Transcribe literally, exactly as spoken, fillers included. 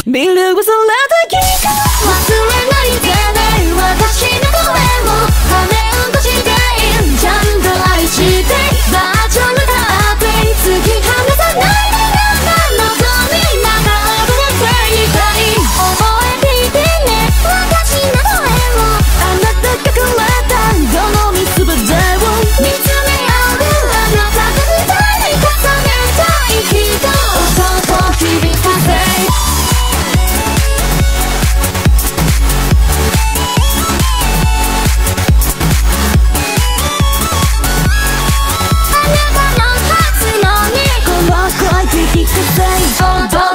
ビルを空だけ忘れないでね私の声を羽を閉じてちゃんと愛してバーチャルだって突き放さないで望みながらどうしていたい覚えていてね私の声をあなたがくれたどのみすべてを見つめ合うあなたと二人重ねたい人音を響かせDon't